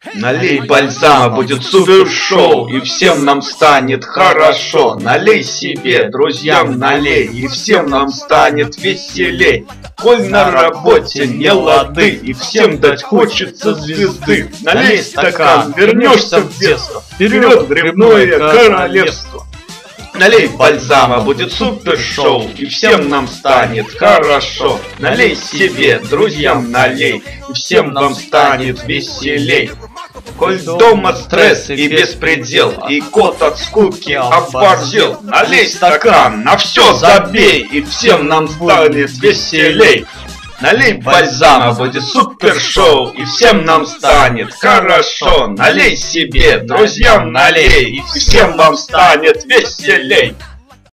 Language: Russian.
Налей бальзама, будет супер шоу, и всем нам станет хорошо. Налей себе, друзьям налей, и всем нам станет веселей. Коль на работе не лады, и всем дать хочется звезды. Налей стакан, вернешься в детство, вперед в грибное королевство. Налей бальзама, будет супер шоу, и всем нам станет хорошо. Налей себе, друзьям налей, и всем нам станет веселей. Коль дома стресс и беспредел, и кот от скуки оборзел, налей стакан, на все забей, и всем нам станет веселей. Налей бальзама, будет супер шоу, и всем нам станет хорошо. Налей себе, друзьям налей, и всем вам станет веселей.